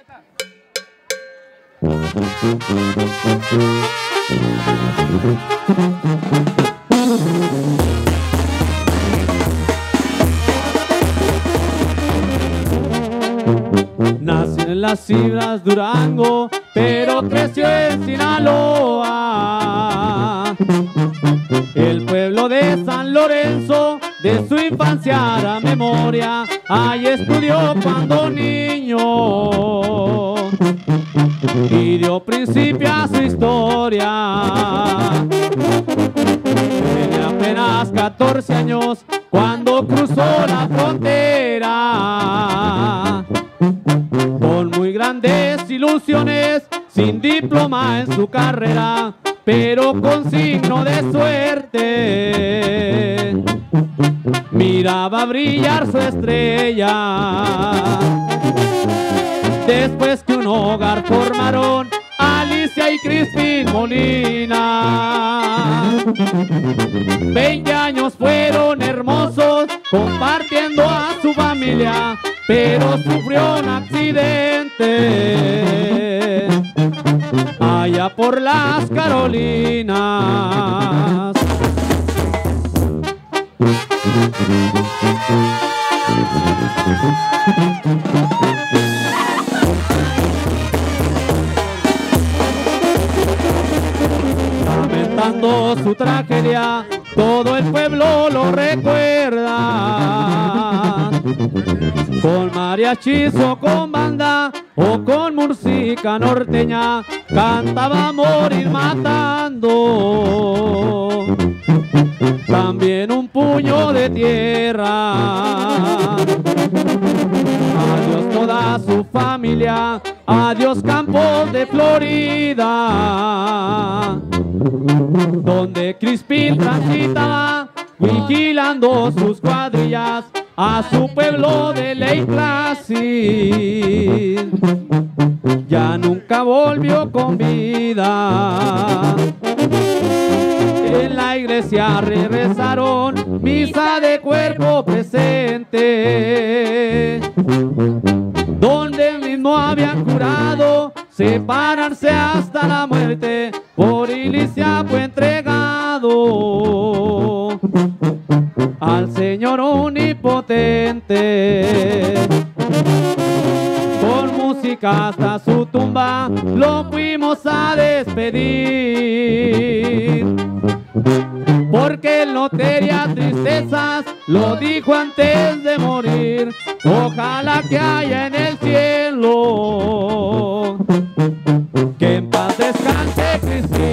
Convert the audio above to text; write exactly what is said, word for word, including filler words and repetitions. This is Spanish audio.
Nació en las Cimas Durango, pero creció en Sinaloa. El pueblo de San Lorenzo, de su infancia hará memoria. Ahí estudió cuando niño y dio principio a su historia. Tenía apenas catorce años cuando cruzó la frontera, con muy grandes ilusiones, sin diploma en su carrera, pero con signo de suerte miraba brillar su estrella. Después que un hogar formaron Alicia y Crispín Molina, veinte años fueron hermosos compartiendo a su familia, pero sufrió un accidente allá por las Carolinas. Lamentando su tragedia, todo el pueblo lo recuerda, con mariachis o con banda o con música norteña, cantaba morir matando. También un puño de tierra. Adiós toda su familia, adiós campos de Florida, donde Crispín transitaba vigilando sus cuadrillas a su pueblo de Lake Placid. Ya nunca volvió con vida. En la iglesia rezaron misa de cuerpo presente, donde mismo habían jurado separarse hasta la muerte. Por Ilicia fue entregado al Señor omnipotente. Con música hasta su tumba lo fuimos a despedir, porque él no tenía tristezas, lo dijo antes de morir. Ojalá que haya en el cielo, que en paz descanse Cristo.